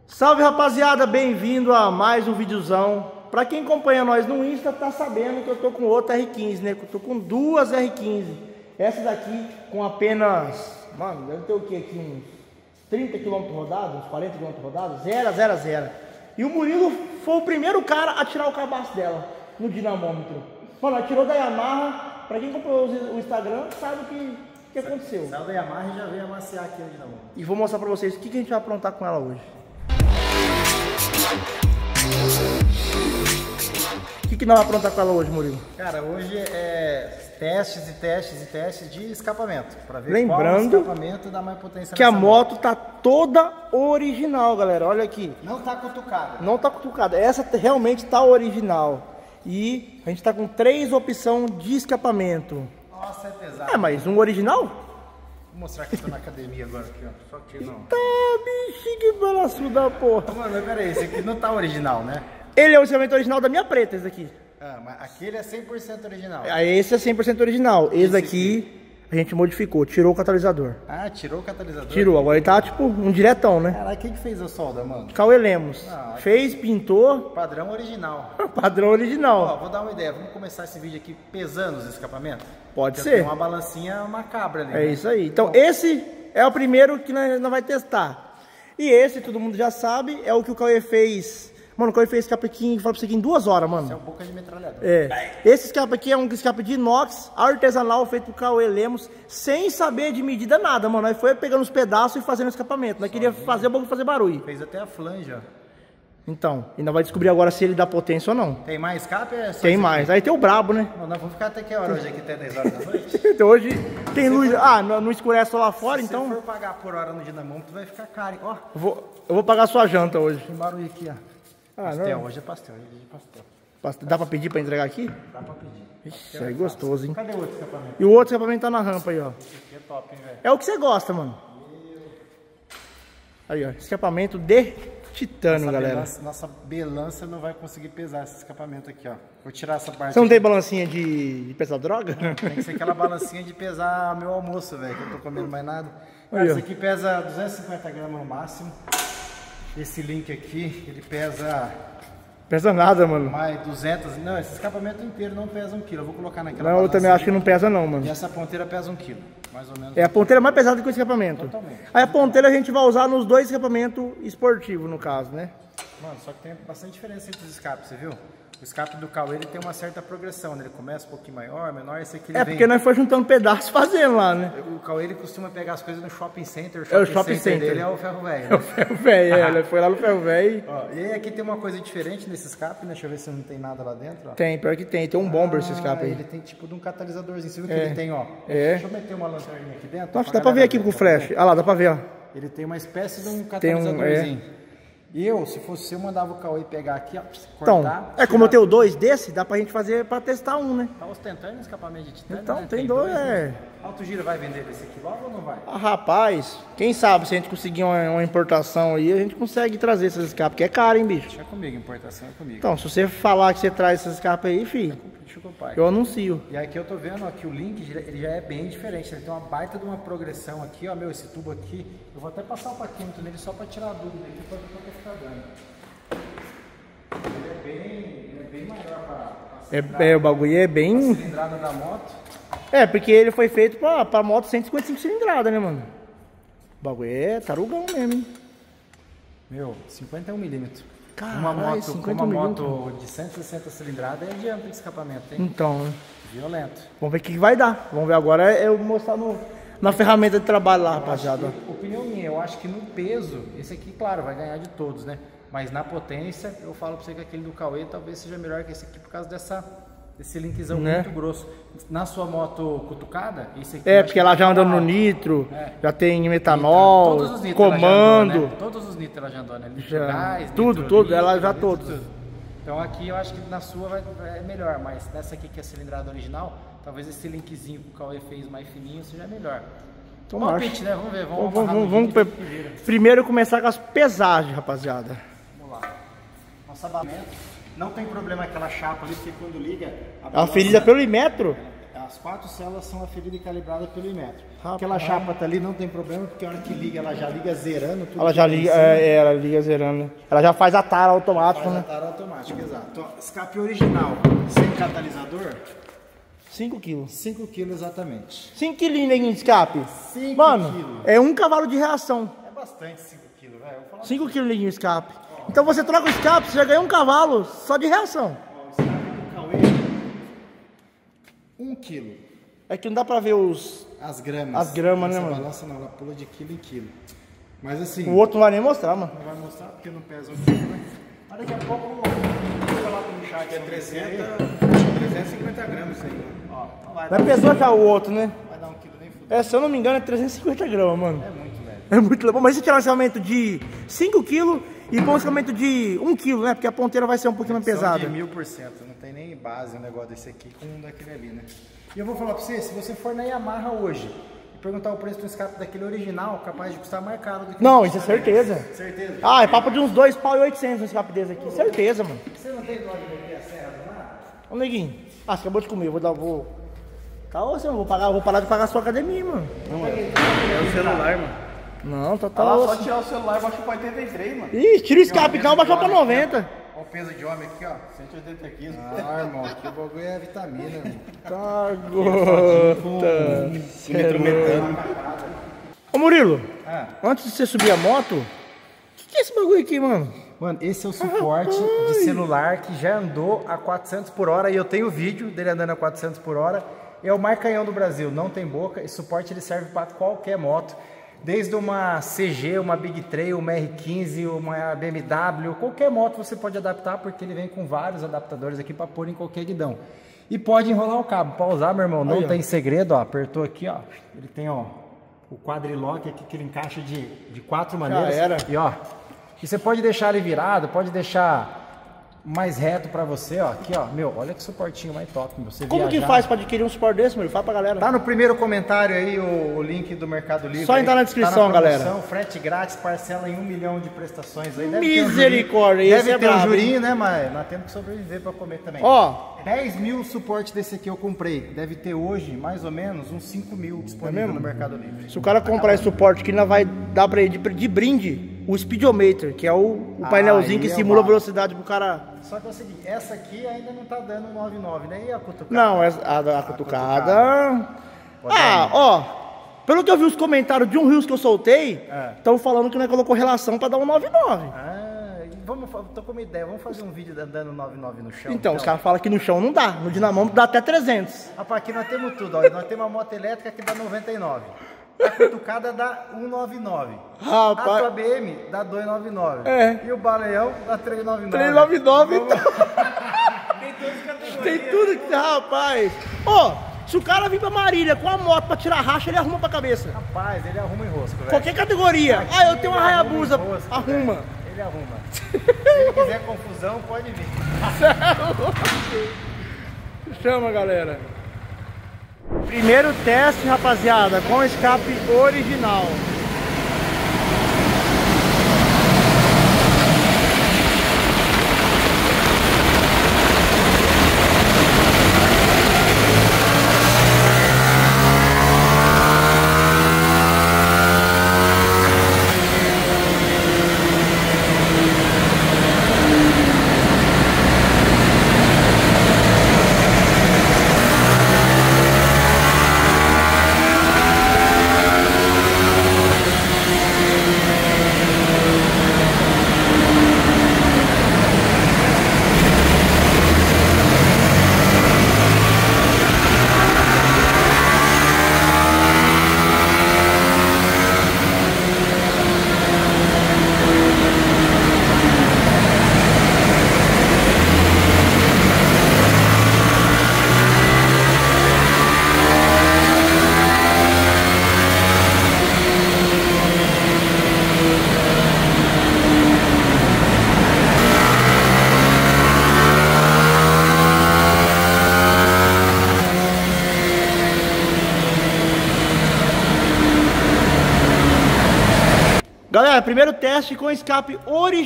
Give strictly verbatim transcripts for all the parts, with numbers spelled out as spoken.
Salve, rapaziada, bem-vindo a mais um videozão. Pra quem acompanha nós no Insta tá sabendo que eu tô com outra R quinze, né? Que eu tô com duas R quinze. Essa daqui com apenas, mano, deve ter o que aqui, uns trinta quilômetros rodados, uns quarenta quilômetros rodados, zero, zero, zero. E o Murilo foi o primeiro cara a tirar o cabaço dela no dinamômetro. Mano, ela tirou da Yamaha. Pra quem acompanhou o Instagram sabe o que, que aconteceu. Saiu da Yamaha e já veio amaciar aqui no dinamômetro. E vou mostrar pra vocês o que, que a gente vai aprontar com ela hoje. O que, que nós vamos aprontar com ela hoje, Murilo? Cara, hoje é testes e testes e testes de escapamento. Pra ver Lembrando qual escapamento dá mais potência que a moto. moto tá toda original, galera. Olha aqui. Não tá cutucada. Não tá cutucada. Essa realmente tá original. E a gente tá com três opções de escapamento. Nossa, é pesado. É, mas um original? Vou mostrar que eu tô na academia agora aqui, ó. Só que não. Tá, bicho, que balaço da porra. Mano, mas peraí, esse aqui não tá original, né? Ele é o escapamento original da minha preta, esse aqui. Ah, mas aquele é cem por cento original. Esse é cem por cento original. Esse, esse daqui, aqui a gente modificou, tirou o catalisador. Ah, tirou o catalisador? Tirou, agora ele tá tipo um diretão, né? Caralho, quem que fez a solda, mano? Cauê Lemos. Ah, fez, pintou. Padrão original. Padrão original. Ó, vou dar uma ideia, vamos começar esse vídeo aqui pesando os escapamentos? Pode Porque ser. Tem uma balancinha macabra ali. É né? isso aí. Então, esse é o primeiro que nós, nós vai testar. E esse, todo mundo já sabe, é o que o Cauê fez. Mano, o Cauê fez escape aqui, fala pra você aqui, em duas horas, mano. Esse é o boca de metralhador. É. Esse escape aqui é um escape de inox, artesanal, feito por Cauê Lemos, sem saber de medida nada, mano. Nós foi pegando os pedaços e fazendo escapamento. Nós queríamos fazer o bagulho fazer barulho. Fez até a flange, ó. Então, ainda vai descobrir agora se ele dá potência ou não. Tem mais escape? É só tem mais. Aí tem o brabo, né? Não, nós vamos ficar até que hora hoje aqui, até dez horas da noite? Então hoje tem luz. For... Ah, não, não escurece só lá fora, se então. Se for pagar por hora no dinamômetro, vai ficar caro. Ó. Eu vou, eu vou pagar sua janta hoje. Tem barulho aqui, ó. Ah, pastel, não. hoje é pastel, hoje é pastel. pastel. Dá pra pedir pra entregar aqui? Dá pra pedir. Ixi, é gostoso, hein? Cadê o outro escapamento? E o outro escapamento tá na rampa aí, ó. Esse aqui é top, hein, velho? É o que você gosta, mano. Aí, ó. Escapamento de titânio, nossa galera. Belança, nossa belança não vai conseguir pesar esse escapamento aqui, ó. Vou tirar essa parte. Você não aqui. tem balancinha de, de pesar droga? Não, tem que ser aquela balancinha de pesar meu almoço, velho, que eu tô comendo mais nada. Cara, Aí, esse aqui pesa duzentos e cinquenta gramas no máximo. Esse link aqui, ele pesa... Pesa nada, mano. Mais duzentos... Não, esse escapamento inteiro não pesa um quilo. Eu vou colocar naquela Não, eu também acho que não pesa não, mano. E essa ponteira pesa um quilo, mais ou menos. É a ponteira mais pesada que o escapamento. Totalmente. Aí a ponteira a gente vai usar nos dois escapamentos esportivos, no caso, né? Mano, só que tem bastante diferença entre os escapes, você viu? O escape do Cauê, ele tem uma certa progressão, né? Ele começa um pouquinho maior, menor, esse aqui ele É vem... porque nós foi juntando pedaços fazendo lá, né? O Cauê, ele costuma pegar as coisas no shopping center. O shopping é o shopping center, center dele é o ferro velho. É o ferro velho, é, ele foi lá no ferro velho. E aí aqui tem uma coisa diferente nesse escape, né? Deixa eu ver se não tem nada lá dentro, ó. Tem, pior que tem, tem um bomber ah, esse escape aí. Ele tem tipo de um catalisadorzinho, você viu é. que ele tem, ó. É. Deixa eu meter uma lanterninha aqui dentro. Nossa, dá pra ver aqui com o flash. Ah lá, dá pra ver, ó. Ele tem uma espécie de um catalisadorzinho. Um, é. E eu, se fosse eu, mandava o Cauê pegar aqui, ó, cortar. Então, é como eu tenho dois desse, dá pra gente fazer pra testar um, né? Tá ostentando escapamento de titânio, Então, né? tem, tem dois, dois, é. Né? Alto Giro vai vender esse aqui logo ou não vai? Ah, rapaz, quem sabe se a gente conseguir uma, uma importação aí, a gente consegue trazer esses escapes, porque é caro, hein, bicho? Deixa comigo, importação é comigo. Então, se você falar que você traz esses escapes aí, filho, deixa com o pai. Eu anuncio. E aqui eu tô vendo, ó, que o link, ele já é bem diferente, ele tem uma baita de uma progressão aqui, ó, meu, esse tubo aqui, eu vou até passar o paquímetro nele só pra tirar a dúvida aqui, pra ver quanto ficar dando. Ele é bem, ele é bem maior pra, pra é, é, o bagulho é bem... a cilindrada da moto. É, porque ele foi feito pra, pra moto cento e cinquenta e cinco cilindradas, né, mano? O bagulho é tarugão mesmo, hein? Meu, cinquenta e um milímetros. Caralho, uma moto, uma moto milímetros. de cento e sessenta cilindradas é diâmetro de escapamento, hein? Então, né? Violento. Vamos ver o que, que vai dar. Vamos ver agora, eu vou mostrar no, na ferramenta de trabalho lá, rapaziada. Que, opinião minha, eu acho que no peso, esse aqui, claro, vai ganhar de todos, né? Mas na potência, eu falo pra você que aquele do Cauê talvez seja melhor que esse aqui por causa dessa, desse linkzão, né? Muito grosso. Na sua moto cutucada, esse aqui... É, porque ela já anda no nitro, é. Já tem metanol, todos os comando. Andou, né? Todos os nitros ela já andou, né? Nitro já, gás, tudo, nitro tudo, litro, ela já litro, todos. Tudo. Então aqui eu acho que na sua vai, é melhor, mas nessa aqui que é a cilindrada original, talvez esse linkzinho que o Cauê fez mais fininho seja melhor. Então, vamos, pitch, né? Vamos ver, vamos Vamos, vamos, vamos pe... primeiro começar com as pesagens, rapaziada. Vamos lá. Nosso abamento. Não tem problema aquela chapa ali, porque quando liga... A, a ferida pelo metro? Ela as quatro células são aferidas e calibradas pelo Inmetro. Rapaz. Aquela chapa tá ali, não tem problema, porque a hora que liga, ela já liga zerando tudo. Ela já liga, é, ela liga zerando. Ela já faz a tara automática, faz né? a tara automática, exato. Então, escape original, sem catalisador, cinco quilos. cinco quilos exatamente. cinco quilinhos, neguinho, de escape. cinco Mano, quilos. é um cavalo de reação. É bastante cinco quilos, velho. cinco quilos, neguinho, de escape. Então você troca o escape, você já ganha um cavalo só de reação. Ó, o escape do Cauê, um quilo. É que não dá pra ver os... As gramas. As gramas, né, Essa mano? balança não, ela pula de quilo em quilo. Mas assim... O outro não vai nem mostrar, mano. Não vai mostrar porque não pesa um quilo, né? Mas daqui a pouco eu vou falar com o chat. É trezentos e cinquenta gramas isso aí, mano. Ó, não vai Mas dar, pesou já o outro, né? vai dar um quilo nem fudeu. É, se eu não me engano, é trezentos e cinquenta gramas, mano. É muito, velho. É muito legal. Mas se tirar um escalhamento de cinco quilos e com um escalhamento de um quilo, né? Porque a ponteira vai ser um pouquinho mais pesada. São de mil por cento. Não tem nem base um negócio desse aqui com um daquele ali, né? E eu vou falar pra você, se você for na Yamaha hoje e perguntar o preço do escape daquele original, capaz de custar mais caro do que Não, o isso é escape certeza. desse. Certeza. Ah, é papo de uns dois pau e oitocentos um escape desse aqui. Certeza, mano. Você não tem dó de meter a serra do lado? Ô, neguinho. Ah, você acabou de comer. Eu vou dar... Vou... Calma, você não vou pagar. Vou parar de pagar a sua academia, mano. Não, é o celular, mano. Não, tá, Tá lá, tá... só tirar o celular e baixou pra oitenta e três, mano. Ih, tira o escape então, baixou pra noventa. Olha o peso de homem aqui, ó. cento e oitenta quilos. Ah, irmão, que bagulho é vitamina, irmão. Tá gota. Intrometano. Ô, Murilo. Ah. Antes de você subir a moto, o que, que é esse bagulho aqui, mano? Mano, esse é o suporte de celular que já andou a quatrocentos por hora e eu tenho vídeo dele andando a quatrocentos por hora. É o mais canhão do Brasil, não tem boca. Esse suporte ele serve para qualquer moto, desde uma C G, uma Big Trail, uma R quinze, uma B M W, qualquer moto você pode adaptar porque ele vem com vários adaptadores aqui para pôr em qualquer guidão. E pode enrolar o cabo, para usar, meu irmão, não Aí, tem ó. segredo, ó, apertou aqui, ó. Ele tem, ó, o quadrilock aqui que ele encaixa de, de quatro maneiras. era. E ó, e você pode deixar ele virado, pode deixar mais reto pra você, ó. Aqui, ó, meu, olha que suportinho mais top, meu. Você Como que viajar. faz pra adquirir um suporte desse, Murilo? Fala pra galera. Tá no primeiro comentário aí o, o link do Mercado Livre. Só aí. entrar na descrição, tá na promoção, galera. Frete grátis, parcela em um milhão de prestações aí. Deve Misericórdia, ter um jurinho, esse deve é ter um brabo, jurinho, né, mas nós temos que sobreviver pra comer também. Ó, dez mil suporte desse aqui eu comprei. Deve ter hoje, mais ou menos, uns cinco mil disponível É mesmo? no Mercado Livre. se o cara comprar esse suporte aqui, ainda vai dar pra ele de, de brinde o Speedometer, que é o, o Ah, painelzinho que aí é simula a uma- velocidade pro cara... Só que é o seguinte, essa aqui ainda não tá dando nove nove, né? E a cutucada? Não, essa- a, a, cutucada... Pode Ah, ir. ó, pelo que eu vi os comentários de um Rios que eu soltei, É. estão falando que não colocou relação pra dar um nove nove. Ah, e vamos, fa- tô com uma ideia, vamos fazer um vídeo andando nove nove no chão? Então, os caras falam que no chão não dá, no dinamômetro dá até trezentos. Rapaz, aqui nós temos tudo, ó. Nós temos uma moto elétrica que dá noventa e nove. A cutucada dá cento e noventa e nove. Rapaz. A tua B M dá duzentos e noventa e nove. É. E o baleão dá trezentos e noventa e nove. trezentos e noventa e nove, Vamos- então. Tem tudo que rapaz. Ó, se o cara vir pra Marília com a moto pra tirar racha, ele arruma pra cabeça. Rapaz, ele arruma enrosco, velho. Qualquer categoria. Aqui Ah, eu tenho uma ele Hayabusa. arruma enrosco, Arruma. velho. Ele arruma. Se ele quiser confusão, pode vir. Chama, galera. Primeiro teste, rapaziada, com escape original. Galera, primeiro teste com escape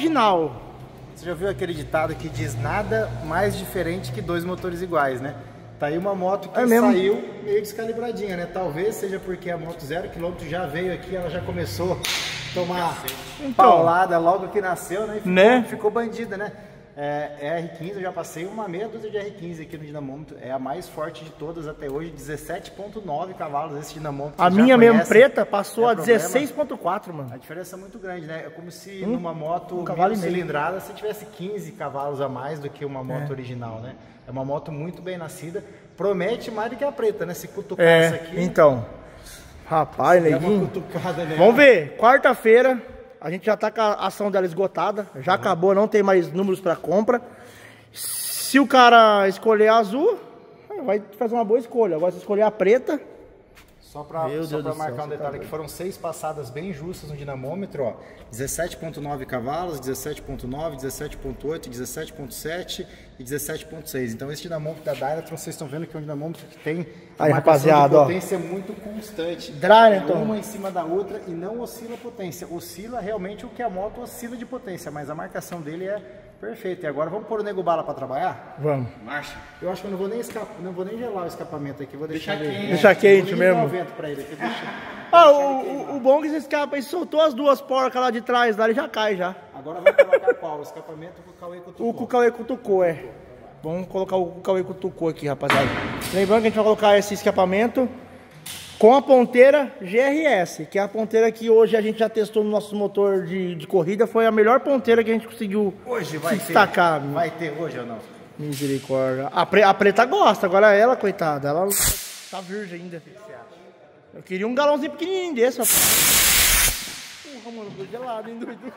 original. Você já viu aquele ditado que diz nada mais diferente que dois motores iguais, né? Tá aí uma moto que é mesmo? saiu meio descalibradinha, né? Talvez seja porque a moto zero quilômetro já veio aqui, ela já começou a tomar então, paulada logo que nasceu, né? E ficou, né? ficou bandida, né? É, é R quinze, eu já passei uma meia dúzia de R quinze aqui no dinamômetro. É a mais forte de todas até hoje, dezessete ponto nove cavalos esse dinamômetro. A minha mesmo preta passou a dezesseis ponto quatro, mano. A diferença é muito grande, né? É como se um, numa moto um cavalo cilindrada você tivesse quinze cavalos a mais do que uma moto é. original, né? É uma moto muito bem nascida. Promete mais do que a preta, né? Se cutucar é, isso aqui. Então, rapaz, neguinho. Cutucada, né? Vamos ver, quarta-feira. A gente já tá com a ação dela esgotada. Já uhum. acabou, não tem mais números para compra. Se o cara escolher a azul, vai fazer uma boa escolha. Agora, se escolher a preta... Só para marcar um detalhe, tá que foram seis passadas bem justas no dinamômetro, ó. dezessete ponto nove cavalos, dezessete ponto nove, dezessete ponto oito, dezessete ponto sete e dezessete ponto seis. Então esse dinamômetro da Dynatron, vocês estão vendo que é um dinamômetro que tem aí, rapaziada, de potência ó. muito constante. Dynatron. Uma em cima da outra e não oscila a potência. Oscila realmente o que a moto oscila de potência, mas a marcação dele é perfeita. E agora vamos pôr o Nego Bala para trabalhar? Vamos. Marcha. Eu acho que eu não vou nem escapar, não vou nem gelar o escapamento aqui, vou deixar, deixar quente. Deixar quente mesmo. Pra ele aqui, deixa, ah, o, o, o bom que esse escapa, ele soltou as duas porcas lá de trás, lá ele já cai já. Agora vai colocar qual? O escapamento com o Cauê cutucou. O que o Cauê cutucou, é. Vamos colocar o que o Cauê cutucou aqui, rapaziada. Lembrando que a gente vai colocar esse escapamento com a ponteira G R S, que é a ponteira que hoje a gente já testou no nosso motor de, de corrida. Foi a melhor ponteira que a gente conseguiu hoje vai destacar. Ter. Vai ter hoje ou não? Misericórdia. A, pre, a preta gosta, agora ela, coitada, ela tá virgem ainda. Eu queria um galãozinho pequenininho desse, rapaz. Porra, mano, foi gelado, hein, doido?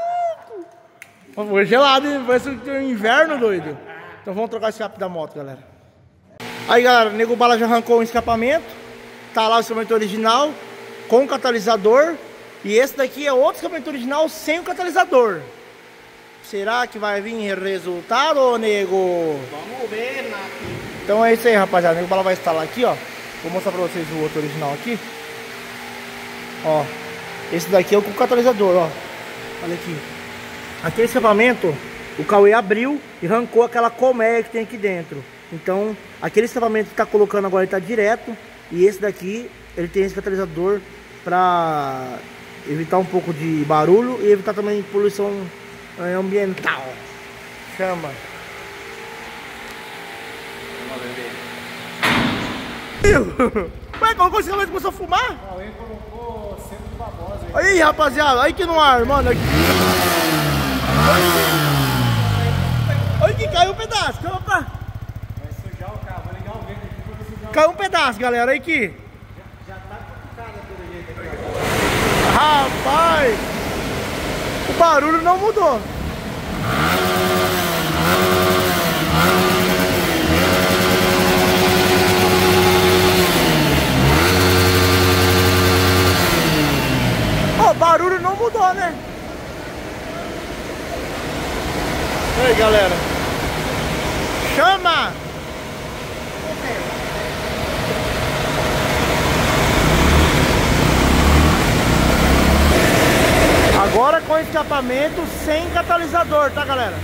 Foi gelado, hein? Parece que tem um inverno, doido. Então vamos trocar o escape da moto, galera. Aí, galera, o Nego Bala já arrancou o escapamento. Tá lá o escapamento original com catalisador. E esse daqui é outro escapamento original sem o catalisador. Será que vai vir resultado, nego? Vamos ver, Nath. Então é isso aí, rapaziada. O Nego Bala vai instalar aqui, ó. Vou mostrar pra vocês o outro original aqui. Ó. Esse daqui é o com catalisador, ó. Olha aqui. Aquele escapamento, o Cauê abriu e arrancou aquela colmeia que tem aqui dentro. Então, aquele escapamento que tá colocando agora, ele tá direto. E esse daqui, ele tem esse catalisador pra evitar um pouco de barulho e evitar também poluição ambiental. Chama. Ué, colocou esse escapamento e começou a fumar? Não, ele colocou centro de babosa aí. Aí, rapaziada, aí que no ar, mano. Aqui. Olha que caiu um pedaço. Opa. Vai sujar o carro, vai ligar o vento aqui pra sujar o caiu um pedaço, galera, aí que. Já, já tá complicado pelo jeito aqui. Rapaz, o barulho não mudou. O barulho não mudou, né? E aí, galera? Chama! Agora com escapamento sem catalisador, tá, galera?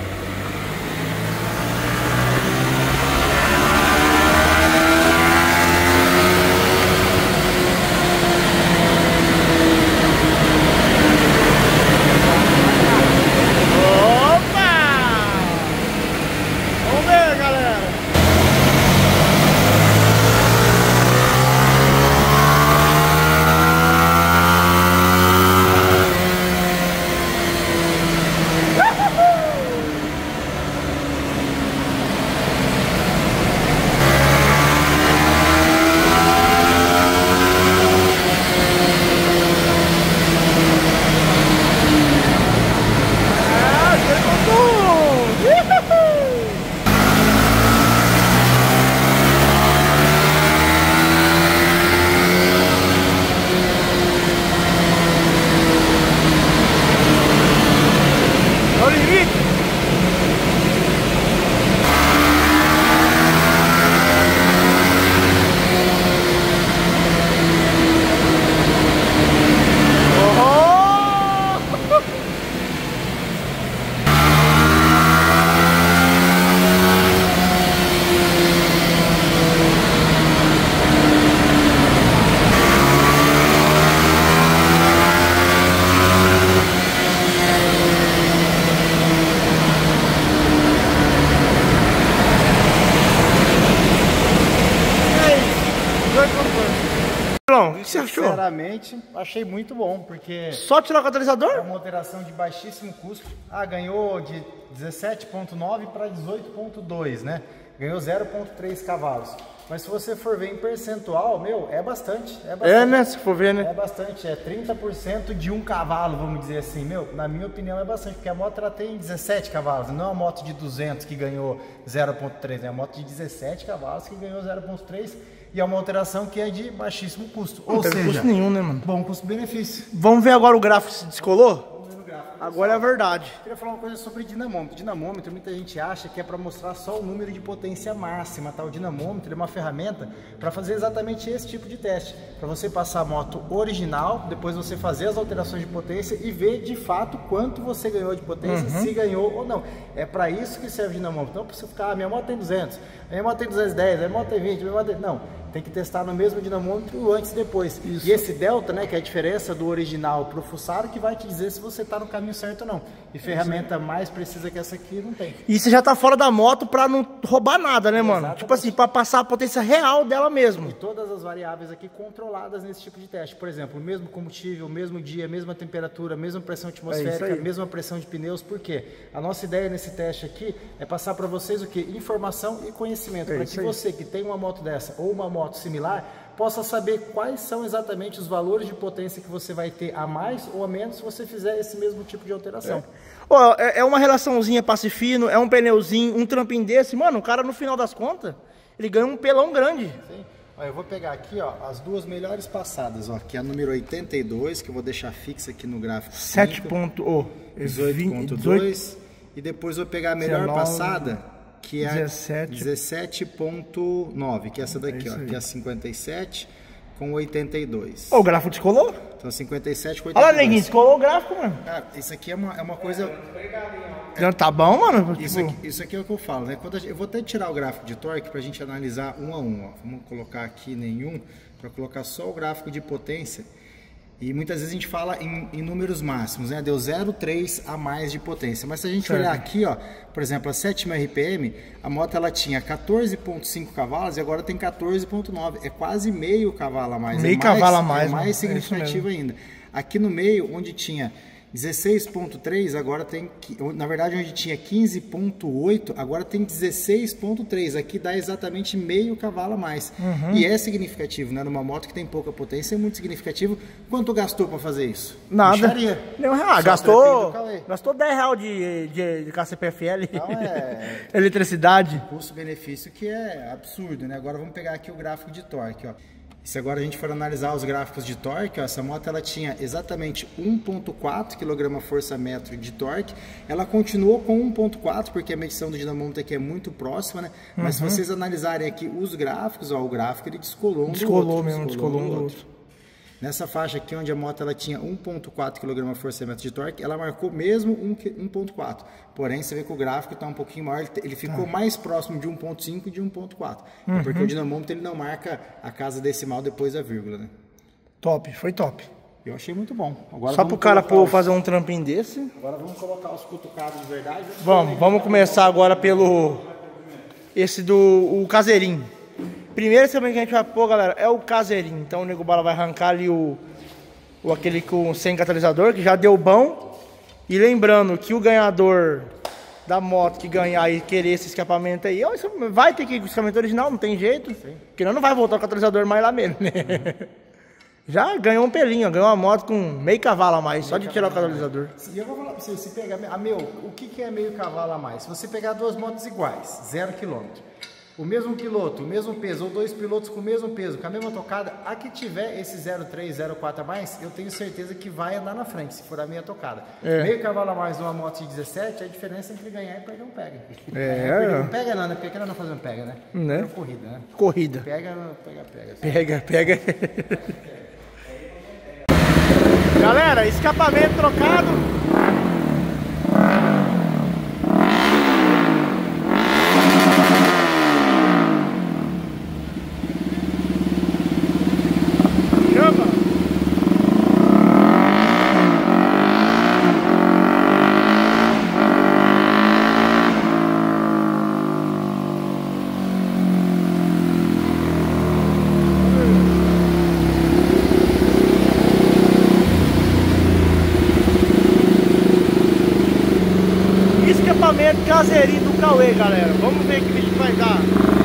que você achou? Sinceramente, achei muito bom, porque Só tirar o é catalisador? uma alteração de baixíssimo custo. Ah, ganhou de dezessete ponto nove para dezoito ponto dois, né? Ganhou zero ponto três cavalos. Mas se você for ver em percentual, meu, é bastante. É, bastante, É, né? Se for ver, né? é bastante. É trinta por cento de um cavalo, vamos dizer assim. Meu, na minha opinião é bastante, porque a moto ela tem dezessete cavalos. Não é uma moto de duzentos que ganhou zero ponto três, é uma moto de dezessete cavalos que ganhou zero ponto três. E é uma alteração que é de baixíssimo custo. Não Ou teve seja, custo nenhum, né, mano? bom custo-benefício. Vamos ver agora o gráfico se descolou? Agora é a verdade. Eu queria falar uma coisa sobre dinamômetro. Dinamômetro, muita gente acha que é para mostrar só o número de potência máxima, tá? O dinamômetro é uma ferramenta para fazer exatamente esse tipo de teste. Para você passar a moto original, depois você fazer as alterações de potência e ver de fato quanto você ganhou de potência, uhum. se ganhou ou não. É para isso que serve o dinamômetro. Não para você ficar, ah, minha moto tem duzentos, minha moto tem duzentos e dez, minha moto tem vinte, minha moto tem... Não. Tem que testar no mesmo dinamômetro antes e depois. Isso. E esse delta, né, que é a diferença do original pro fuçado, que vai te dizer se você tá no caminho certo ou não. E ferramenta Isso. mais precisa que essa aqui não tem. E você já tá fora da moto pra não roubar nada, né, mano? Exatamente. Tipo assim, pra passar a potência real dela mesmo. E todas as variáveis aqui controladas nesse tipo de teste. Por exemplo, o mesmo combustível, o mesmo dia, a mesma temperatura, a mesma pressão atmosférica, é a mesma pressão de pneus. Por quê? A nossa ideia nesse teste aqui é passar para vocês o quê? Informação e conhecimento. É para que aí. Você que tem uma moto dessa ou uma moto similar possa saber quais são exatamente os valores de potência que você vai ter a mais ou a menos se você fizer esse mesmo tipo de alteração. É, oh, é, é uma relaçãozinha passe fino, é um pneuzinho, um trampinho desse, mano, o cara no final das contas, ele ganha um pelão grande. Sim. Ó, eu vou pegar aqui, ó, as duas melhores passadas, ó, que é a número oitenta e dois, que eu vou deixar fixa aqui no gráfico. sete ponto dezoito ponto dois e depois vou pegar a melhor dezenove, passada, que é dezessete ponto nove, que é essa daqui, é ó, que é a cinquenta e sete com oitenta e dois. Oh, o gráfico descolou? Então cinquenta e sete com oitenta e dois. Olha lá, neguinho, descolou o gráfico, mano. Cara, isso aqui é uma, é uma coisa... É, tá bom, mano? Isso, tipo... aqui, isso aqui é o que eu falo, né? Quando gente, eu vou até tirar o gráfico de torque pra gente analisar um a um, ó. Vamos colocar aqui nenhum, pra colocar só o gráfico de potência. E muitas vezes a gente fala em, em números máximos, né? Deu zero vírgula três a mais de potência. Mas se a gente certo. Olhar aqui, ó, por exemplo, a sétima R P M, a moto ela tinha quatorze ponto cinco cavalos e agora tem quatorze ponto nove. É quase meio cavalo a mais. Meio é mais, cavalo a mais. É mais mano. significativo é ainda. Aqui no meio, onde tinha dezesseis ponto três, agora tem, na verdade onde tinha quinze ponto oito, agora tem dezesseis ponto três, aqui dá exatamente meio cavalo a mais. Uhum. E é significativo, né? Numa moto que tem pouca potência, é muito significativo. Quanto gastou para fazer isso? Nada. Não, ah, gastou, gastou dez reais de, de, de K C P F L. Então é... eletricidade. Custo-benefício que é absurdo, né? Agora vamos pegar aqui o gráfico de torque, ó. Se agora a gente for analisar os gráficos de torque, ó, essa moto ela tinha exatamente um ponto quatro quilograma-força-metro de torque. Ela continuou com um ponto quatro, porque a medição do dinamômetro aqui é muito próxima, né? Mas uhum. se vocês analisarem aqui os gráficos, ó, o gráfico ele descolou um descolou do outro. Mesmo, descolou um do outro. outro. Nessa faixa aqui, onde a moto ela tinha um ponto quatro quilograma-força-metro de torque, ela marcou mesmo um ponto quatro. Porém, você vê que o gráfico está um pouquinho maior, ele ficou ah. mais próximo de um ponto cinco e de um ponto quatro. Uhum. Porque o dinamômetro ele não marca a casa decimal depois da vírgula, né? Top, foi top. Eu achei muito bom. Agora só pro cara pô, os... fazer um trampinho desse. Agora vamos colocar os cutucados de verdade. Vamos, vamos começar agora pelo... Esse do o caseirinho. Primeiro também que a gente vai pôr, galera, é o caseirinho. Então o Nego Bala vai arrancar ali o, o aquele com sem catalisador, que já deu bom. E lembrando que o ganhador da moto que ganhar e querer esse escapamento aí, vai ter que ir com o escapamento original, não tem jeito. Sim. Porque não vai voltar o catalisador mais lá mesmo, né? Uhum. Já ganhou um pelinho, ganhou uma moto com meio cavalo a mais, meio só de tirar o catalisador. E eu vou falar pra você, se pegar, a meu, o que, que é meio cavalo a mais? Se você pegar duas motos iguais, zero quilômetro, o mesmo piloto, o mesmo peso, ou dois pilotos com o mesmo peso, com a mesma tocada, a que tiver esse zero vírgula três, zero vírgula quatro a mais, eu tenho certeza que vai andar na frente, se for a minha tocada. É. Meio cavalo a mais numa moto de dezessete, a diferença entre ganhar e perder um pega. É. Perder um pega não, né? Porque ela não faz um pega, né? né? É corrida, né? Corrida. Pega, pega, pega. Pega, pega. Galera, escapamento trocado. escapamento caseirinho do Cauê, galera. Vamos ver que bicho vai dar.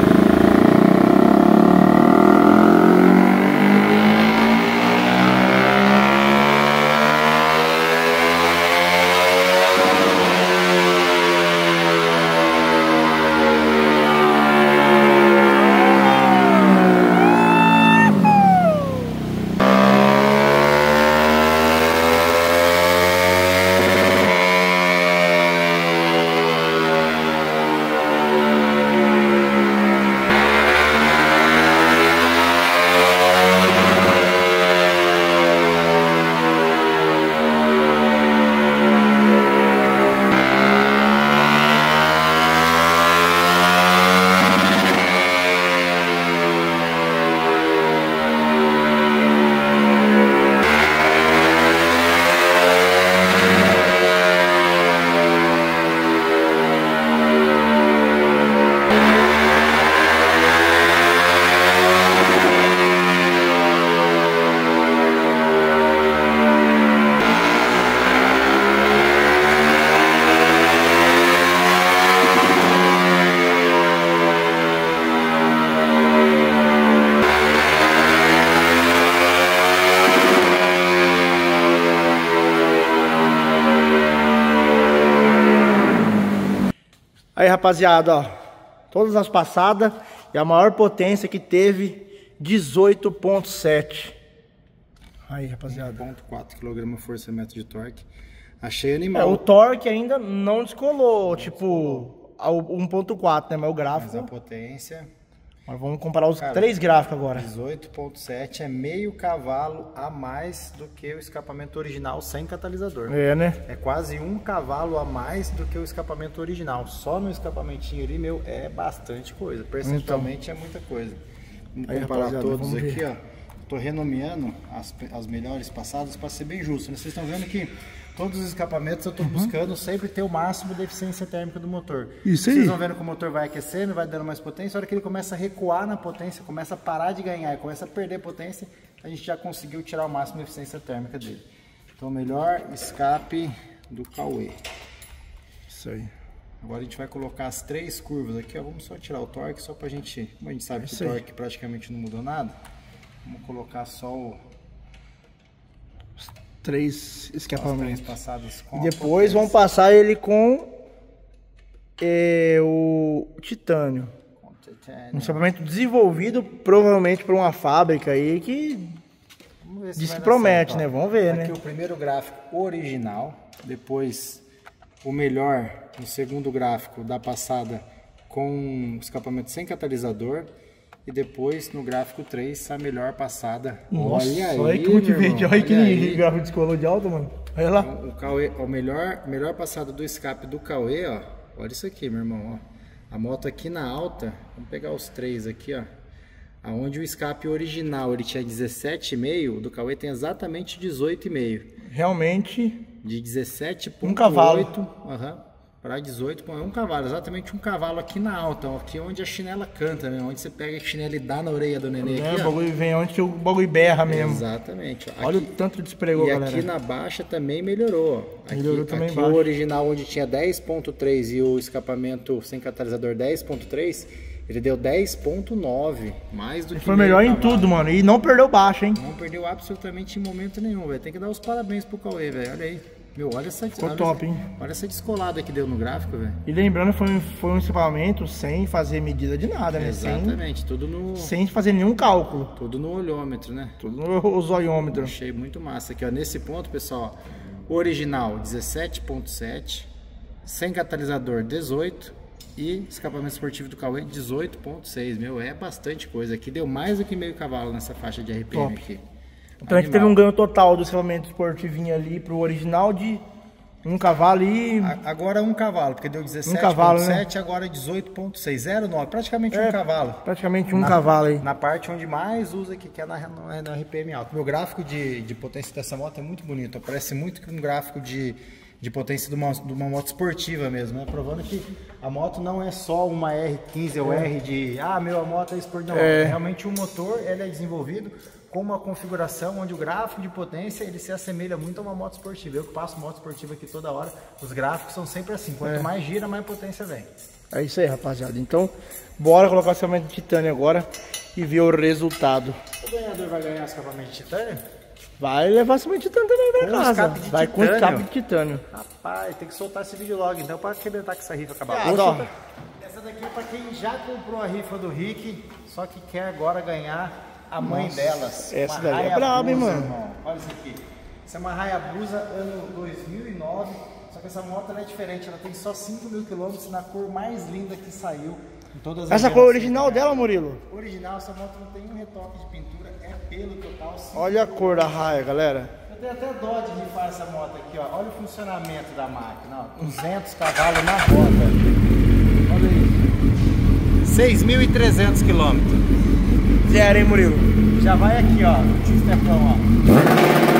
Aí, rapaziada, ó, todas as passadas e a maior potência que teve, dezoito ponto sete. Aí, rapaziada. um ponto quatro quilograma força-metro de torque. Achei animal. É, o torque ainda não descolou, não tipo, descolou. um ponto quatro, né? Mas o gráfico... Mas a potência... Mas vamos comparar os Cara, três gráficos agora. dezoito ponto sete é meio cavalo a mais do que o escapamento original sem catalisador. É, né? É quase um cavalo a mais do que o escapamento original. Só no escapamentinho ali, meu, é bastante coisa. Percentualmente então, é muita coisa. Vamos aí, comparar todos vamos aqui, ver. ó. Tô renomeando as, as melhores passadas para ser bem justo, né? Vocês estão vendo que todos os escapamentos eu estou uhum. buscando sempre ter o máximo de eficiência térmica do motor. Isso aí. Vocês vão vendo que o motor vai aquecendo, vai dando mais potência. A hora que ele começa a recuar na potência, começa a parar de ganhar e começa a perder potência, a gente já conseguiu tirar o máximo de eficiência térmica dele. Então, o melhor escape do Cauê. Isso aí. Agora a gente vai colocar as três curvas aqui, ó. Vamos só tirar o torque, só pra gente... Como a gente sabe que o torque aí. praticamente não mudou nada, vamos colocar só o... Três escapamentos. Três passadas com e depois vão passar ele com é, o titânio. Com titânio. Um escapamento desenvolvido provavelmente por uma fábrica aí que diz que promete, certo, né? Vamos ver, aqui né? O primeiro gráfico original, depois o melhor, no segundo gráfico da passada com escapamento sem catalisador. E depois no gráfico três a melhor passada. Nossa, olha aí, olha que motivante, olha que gráfico descolou de alta, mano. Olha lá. Então, o Cauê, a melhor, melhor passada do escape do Cauê, ó. Olha isso aqui, meu irmão, ó. A moto aqui na alta, vamos pegar os três aqui, ó. Aonde o escape original ele tinha dezessete vírgula cinco, o do Cauê tem exatamente dezoito vírgula cinco. Realmente. De dezessete ponto oito. Um cavalo. Aham. Para dezoito, é um cavalo, exatamente um cavalo aqui na alta, ó, aqui onde a chinela canta, né? Onde você pega a chinela e dá na orelha do neném é, aqui, o bagulho vem onde que o bagulho berra mesmo. Exatamente. Ó. Olha aqui, o tanto de despregou, e galera. aqui na baixa também melhorou, ó. Aqui, melhorou também aqui baixo. O original onde tinha dez ponto três e o escapamento sem catalisador dez ponto três, ele deu dez ponto nove, mais do ele que foi melhor em cavalo. tudo, mano, e não perdeu baixo, hein? Não perdeu absolutamente em momento nenhum, velho. Tem que dar os parabéns pro Cauê, velho, olha aí. Meu, olha essa, Ficou olha, top, hein? Olha essa descolada que deu no gráfico, velho. E lembrando, foi, foi um escapamento sem fazer medida de nada, né? Exatamente, sem, tudo no... Sem fazer nenhum cálculo. Tudo no olhômetro, né? Tudo no zoiômetro. Achei muito massa aqui, ó. Nesse ponto, pessoal, original dezessete ponto sete, sem catalisador dezoito e escapamento esportivo do Cauê dezoito ponto seis. Meu, é bastante coisa aqui. Deu mais do que meio cavalo nessa faixa de R P M top. Aqui. Então a gente teve um ganho total do escapamento esportivinho ali pro original de um cavalo e... Agora um cavalo, porque deu dezessete ponto sete, um né? Agora dezoito ponto seis, zero vírgula nove, praticamente é, um cavalo. Praticamente um na, cavalo aí. Na parte onde mais usa aqui, que é na, na R P M alto. Meu gráfico de, de potência dessa moto é muito bonito, parece muito que um gráfico de... de potência de uma, de uma moto esportiva mesmo, né? Provando que a moto não é só uma R quinze ou é. R de, ah, meu, a moto é esportiva. Não, é. Realmente o motor, ele é desenvolvido com uma configuração onde o gráfico de potência ele se assemelha muito a uma moto esportiva. Eu que passo moto esportiva aqui toda hora, os gráficos são sempre assim, quanto É. mais gira, mais potência vem. É isso aí, rapaziada. Então, bora colocar o escapamento de titânio agora e ver o resultado. O ganhador vai ganhar escapamento de titânio? Vai levar escapamento de titânio também pra Com casa. escape de Vai com titânio? escape de titânio. Rapaz, tem que soltar esse vídeo logo então para arrebentar com essa rifa acabar. Ah, Vou dó. soltar. Essa daqui é para quem já comprou a rifa do Rick, só que quer agora ganhar a mãe Nossa, delas. essa uma daí é Hayabusa, braba, hein, mano? irmão. Olha isso aqui. Essa é uma Hayabusa ano dois mil e nove, só que essa moto ela é diferente, ela tem só cinco mil quilômetros na cor mais linda que saiu em todas as Essa cor gerações. original dela, Murilo? Original, essa moto não tem um retoque de pintura, é pelo total. cinco Olha a mil cor da raia, galera. Eu tenho até dó de rifar essa moto aqui, ó. Olha o funcionamento da máquina, ó. duzentos cavalos na roda. Olha isso. seis mil e trezentos quilômetros. Zero, hein, Murilo? Já vai aqui, ó. No stepão, ó.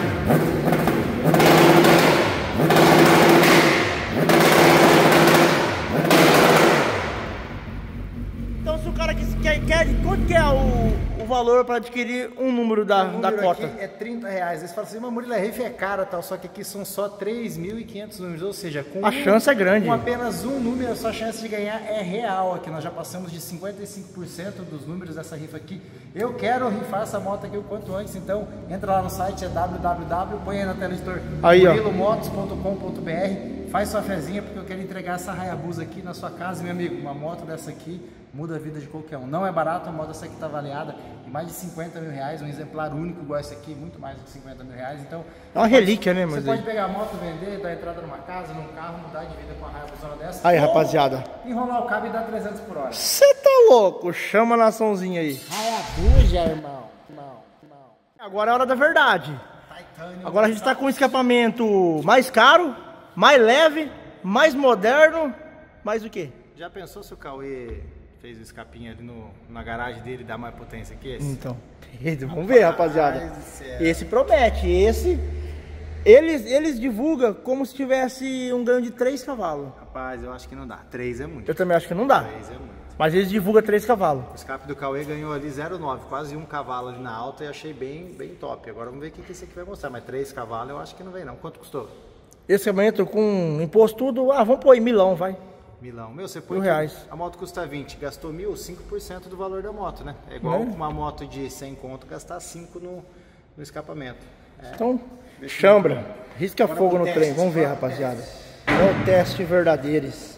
Então, se o cara quer, quer, quer quanto que é o, o valor para adquirir um número da, O da número cota? aqui é trinta reais. Eles falam assim, mas Murilo, a rifa é cara, tal. Só que aqui são só três mil e quinhentos números. Ou seja, com, A chance é grande. com apenas um número, a sua chance de ganhar é real aqui. Nós já passamos de cinquenta e cinco por cento dos números dessa rifa aqui. Eu quero rifar essa moto aqui o quanto antes. Então, entra lá no site, é w w w, põe aí na tela editor, Aí, ó. murilo motos ponto com ponto b r. Faz sua fezinha, porque eu quero entregar essa Hayabusa aqui na sua casa, meu amigo. Uma moto dessa aqui muda a vida de qualquer um. Não é barato, a moto dessa aqui está avaliada em mais de cinquenta mil reais. Um exemplar único igual esse aqui, muito mais de cinquenta mil reais. Então, É uma você relíquia, pode- né, Você mas pode aí- pegar a moto, vender, dar entrada numa casa, num carro, mudar de vida com a Hayabusa dessa. Aí, ou rapaziada. enrolar o cabo e dar trezentos por hora. Você tá louco? Chama a naçãozinha aí. Hayabusa, irmão. Irmão, irmão. Agora é a hora da verdade. Titânio. Agora a gente tá com um escapamento mais caro, mais leve, mais moderno, mais o quê? Já pensou se o Cauê fez o escapinho ali no, na garagem dele e dá mais potência que esse? Então, vamos ver, rapaziada. Rapaz do céu. Esse promete, esse eles eles divulgam como se tivesse um ganho de três cavalos. Rapaz, eu acho que não dá. três é muito. Eu também acho que não dá. três é muito. Mas eles divulgam três cavalos. O escape do Cauê ganhou ali zero vírgula nove, quase um cavalo ali na alta e achei bem, bem top. Agora vamos ver o que que esse aqui vai mostrar, mas três cavalos eu acho que não vem não. Quanto custou? Esse escapamento com imposto tudo, ah, vamos pôr em milão, vai. Milão. Meu, você põe Mil que reais. a moto custa vinte, gastou mil, cinco por cento do valor da moto, né? É igual Né? uma moto de cem conto gastar cinco no, no escapamento. É. Então, chambra, risca Bora fogo pro no teste, trem, vamos ver, bora pro rapaziada. É o teste verdadeiros.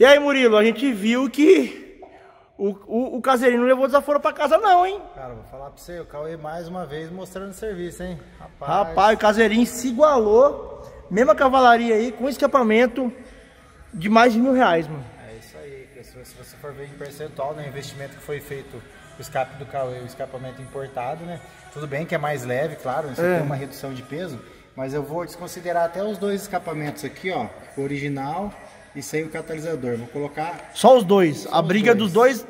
E aí, Murilo, a gente viu que o, o, o caseirinho não levou desaforo pra casa não, hein? Cara, vou falar pra você, o Cauê mais uma vez mostrando serviço, hein? Rapaz, Rapaz, o caseirinho se igualou, mesma cavalaria aí, com escapamento de mais de mil reais, mano. É isso aí, se, se você for ver em percentual, né, o investimento que foi feito, o escape do Cauê, o escapamento importado, né? Tudo bem que é mais leve, claro, você é. tem uma redução de peso, mas eu vou desconsiderar até os dois escapamentos aqui, ó, o original e sem o catalisador. Vou colocar... Só os dois, só a os briga dois. dos dois...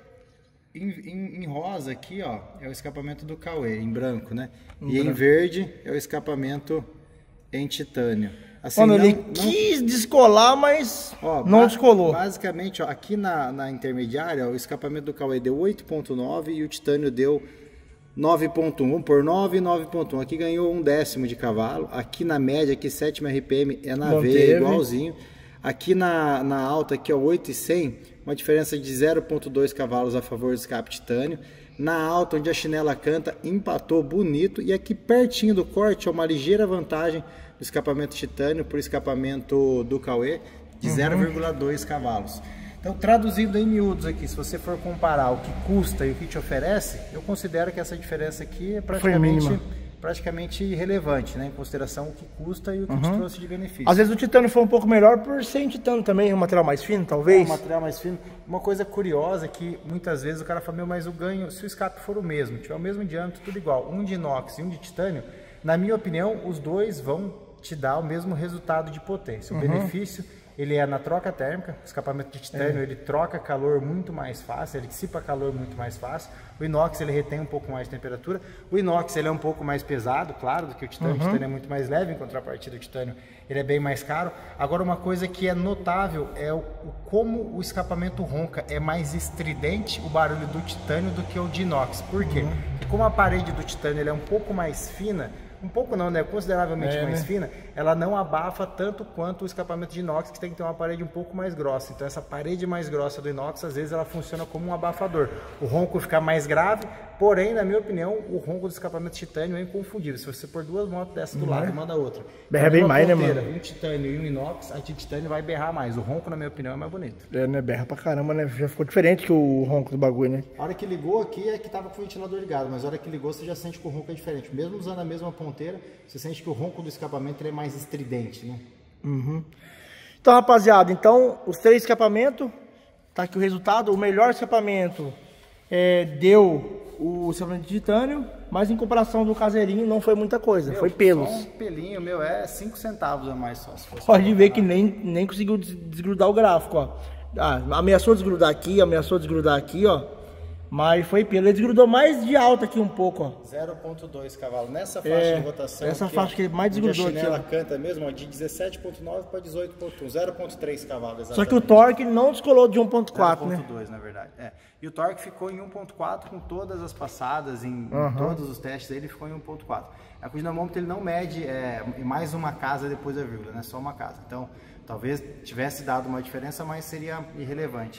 Em, em, em rosa aqui, ó, é o escapamento do Cauê, em branco, né? Em e branco. em verde é o escapamento em titânio. Assim, Mano, não, ele não... quis descolar, mas ó, não ba descolou. Basicamente, ó, aqui na, na intermediária, ó, o escapamento do Cauê deu oito ponto nove e o titânio deu nove ponto um. Vamos por nove e nove ponto um. Aqui ganhou um décimo de cavalo. Aqui na média, aqui sétima R P M é na Manteve. veia, igualzinho. Aqui na, na alta, aqui ó, oito e cem, uma diferença de zero ponto dois cavalos a favor do escape titânio. Na alta, onde a chinela canta, empatou bonito. E aqui pertinho do corte, ó, uma ligeira vantagem do escapamento titânio por escapamento do Cauê, de uhum. zero vírgula dois cavalos. Então, traduzindo em miúdos aqui, se você for comparar o que custa e o que te oferece, eu considero que essa diferença aqui é praticamente, praticamente irrelevante, né? Em consideração o que custa e o que uhum. te trouxe de benefício. Às vezes o titânio foi um pouco melhor por ser em titânio também, um material mais fino, talvez? É, um material mais fino. Uma coisa curiosa é que muitas vezes o cara fala, meu, mas o ganho, se o escape for o mesmo, tiver o mesmo diâmetro, tudo igual, um de inox e um de titânio, na minha opinião, os dois vão te dar o mesmo resultado de potência. O uhum. benefício, ele é na troca térmica, o escapamento de titânio, é. ele troca calor muito mais fácil, ele dissipa calor muito mais fácil. O inox, ele retém um pouco mais de temperatura. O inox, ele é um pouco mais pesado, claro, do que o titânio. Uhum. O titânio é muito mais leve, em contrapartida do titânio, ele é bem mais caro. Agora, uma coisa que é notável é o, o como o escapamento ronca. É mais estridente o barulho do titânio do que o de inox. Por quê? Uhum. Porque como a parede do titânio ele é um pouco mais fina, um pouco não, né? Consideravelmente é, mais né? fina, ela não abafa tanto quanto o escapamento de inox, que tem que ter uma parede um pouco mais grossa. Então essa parede mais grossa do inox, às vezes ela funciona como um abafador. O ronco fica mais grave, porém, na minha opinião, o ronco do escapamento de titânio é inconfundível. Se você pôr duas motos dessas do uhum. lado e manda outra, berra bem mais, né, mano? Um titânio e um inox, a de titânio vai berrar mais. O ronco, na minha opinião, é mais bonito. É, né? Berra pra caramba, né? Já ficou diferente que o ronco do bagulho, né? A hora que ligou aqui é que tava com o ventilador ligado, mas a hora que ligou você já sente que o ronco é diferente. Mesmo usando a mesma ponteira, você sente que o ronco do escapamento ele é mais estridente, né? Uhum. Então, rapaziada, então os três escapamentos, tá aqui o resultado. O melhor escapamento é, deu o escapamento de titânio, mas em comparação do caseirinho não foi muita coisa, meu, foi pelos. Só um pelinho, meu, é cinco centavos a mais só. Se Pode ver que nem, nem conseguiu desgrudar o gráfico, ó. Ah, ameaçou desgrudar aqui, ameaçou desgrudar aqui, ó. Mas foi pelo, ele desgrudou mais de alta aqui um pouco, ó. zero ponto dois cavalos. Nessa faixa é, de rotação. Essa aqui, faixa que ele mais desgrudou aqui. A chinela aqui, canta mesmo, ó, de dezessete ponto nove para dezoito ponto um. zero ponto três cavalos, exatamente. Só que o torque não descolou de um ponto quatro, né? zero ponto dois, na verdade. É. E o torque ficou em um ponto quatro com todas as passadas, em, uhum. em todos os testes ele ficou em um ponto quatro. A o dinamômetro ele não mede é, mais uma casa depois da vírgula, né? Só uma casa. Então, talvez tivesse dado uma diferença, mas seria irrelevante.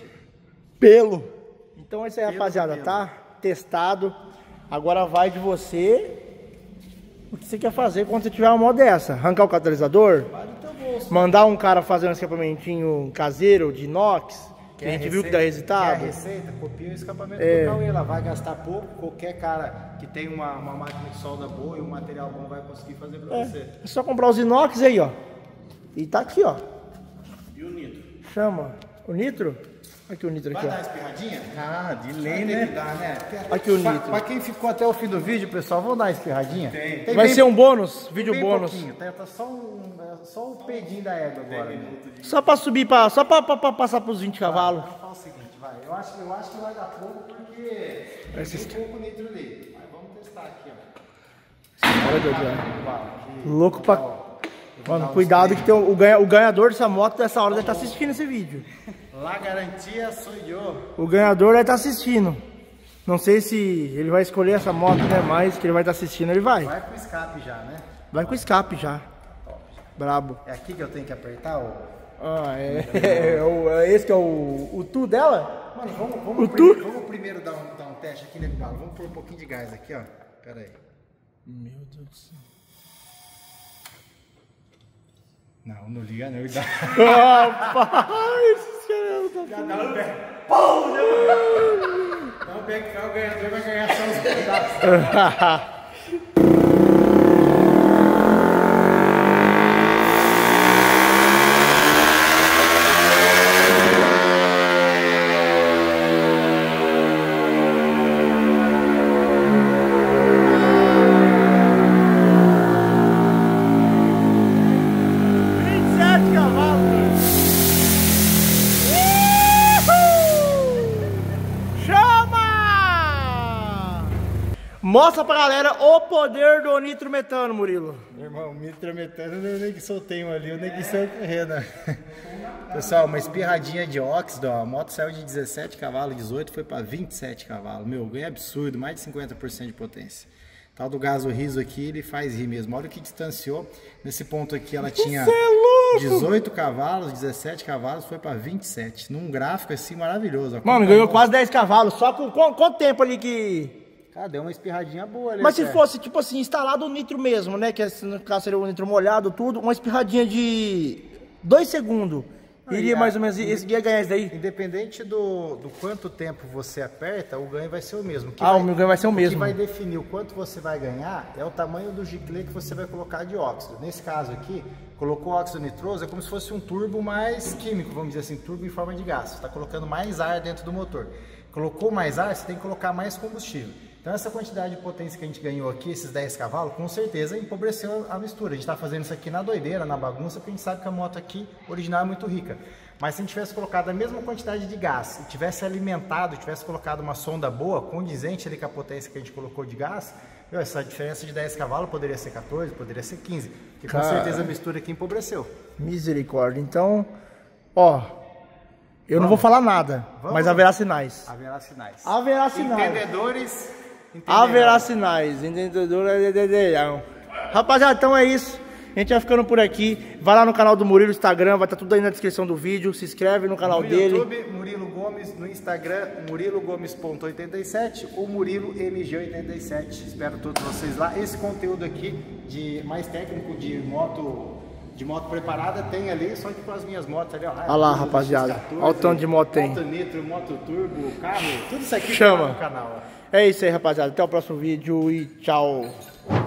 Pelo. Então é isso aí, pelo, rapaziada, pelo. tá? Testado. Agora vai de você o que você quer fazer quando você tiver uma moto dessa. Arrancar o catalisador, Vai do teu bolso. mandar um cara fazer um escapamentinho caseiro de inox, que a gente receita, viu que dá resultado. Quer a receita, copia o escapamento é. do Cauê, ela vai gastar pouco, qualquer cara que tem uma, uma máquina de solda boa e um material bom vai conseguir fazer pra é. você. É só comprar os inox aí, ó. E tá aqui, ó. E o nitro? Chama. O nitro? Aqui o nitro, Vai aqui, dar ó. espirradinha? Ah, de lei, Vai ter né? que dar, né? Aqui o pra, nitro. pra quem ficou até o fim do vídeo, pessoal, vamos dar uma espirradinha? Tem. Tem Vai bem, ser um bônus, vídeo bem bônus. pouquinho, tá, tá só, um, é só o pedinho da égua agora. Né? Só pra subir, pra, só pra, pra, pra passar pros vinte cavalos. Vamos falar o seguinte, vai. Eu acho, eu acho que vai dar pouco porque Esses... tem pouco nitro ali. Mas vamos testar aqui, ó. Olha, Deus, louco pra... Mano, cuidado que tem o, o, ganha, o ganhador dessa moto dessa hora deve estar assistindo esse vídeo. La garantia sou eu. O ganhador deve estar assistindo. Não sei se ele vai escolher essa moto, né? Mas que ele vai estar assistindo, ele vai. Vai com escape já, né? Vai com escape já. Brabo. É aqui que eu tenho que apertar o... Ah, é. É, é, o, é esse que é o, o tu dela? Mano, vamos, vamos, o primeiro, tu? vamos primeiro dar um, dar um teste aqui, né, Galo? Vamos pôr um pouquinho de gás aqui, ó. Pera aí. Meu Deus do céu. Não, não liga não. Dá. Rapaz, Dá um pé. Pum! Dá um pé que o ganhador vai ganhar só os pedaços. Mostra pra galera o poder do nitrometano, Murilo. Meu irmão, nitrometano eu nem que soltei um ali, eu nem que saiu correndo. Pessoal, uma espirradinha de óxido, ó, a moto saiu de dezessete cavalos, dezoito, foi para vinte e sete cavalos. Meu, ganho é absurdo, mais de cinquenta por cento de potência. Tal do gás o riso aqui, ele faz rir mesmo. Olha o que distanciou. Nesse ponto aqui ela tinha dezoito cavalos, dezessete cavalos, foi para vinte e sete. Num gráfico assim maravilhoso. Mano, ganhou quase dez cavalos, só com quanto tempo ali que... Cara, deu uma espirradinha boa ali. Mas se fosse, tipo assim, instalado o nitro mesmo, né? Que no caso seria o nitro molhado, tudo, uma espirradinha de dois segundos. Iria mais ou menos, esse ia ganhar isso daí? Independente do, do quanto tempo você aperta, o ganho vai ser o mesmo. Ah, vai, o meu ganho vai ser o mesmo. O que vai definir o quanto você vai ganhar é o tamanho do giclê que você vai colocar de óxido. Nesse caso aqui, colocou óxido nitroso, é como se fosse um turbo mais químico, vamos dizer assim, turbo em forma de gás. Você está colocando mais ar dentro do motor. Colocou mais ar, você tem que colocar mais combustível. Então essa quantidade de potência que a gente ganhou aqui, esses dez cavalos, com certeza empobreceu a mistura. A gente está fazendo isso aqui na doideira, na bagunça, porque a gente sabe que a moto aqui original é muito rica. Mas se a gente tivesse colocado a mesma quantidade de gás e tivesse alimentado, tivesse colocado uma sonda boa, condizente ali com a potência que a gente colocou de gás, meu, essa diferença de dez cavalos poderia ser quatorze, poderia ser quinze. Porque com certeza a mistura aqui empobreceu. Misericórdia. Então, ó... Eu Vamos. não vou falar nada, Vamos. mas haverá sinais. Haverá sinais. Haverá sinais. Entendedores... Haverá sinais, entendedor é dedeião. Rapaziada, então é isso. A gente vai ficando por aqui. Vai lá no canal do Murilo, Instagram, vai estar tudo aí na descrição do vídeo. Se inscreve no canal no dele. No YouTube, Murilo Gomes, no Instagram, murilo gomes ponto oitenta e sete ou Murilo M G oitenta e sete. Espero todos vocês lá. Esse conteúdo aqui de mais técnico de moto, de moto preparada tem ali, só que com as minhas motos ali, ó. Olha lá, rapaziada. Olha o tanto de moto tem. Moto nitro, moto turbo, carro, tudo isso aqui Chama. tá no canal. Ó. É isso aí, rapaziada. Até o próximo vídeo e tchau.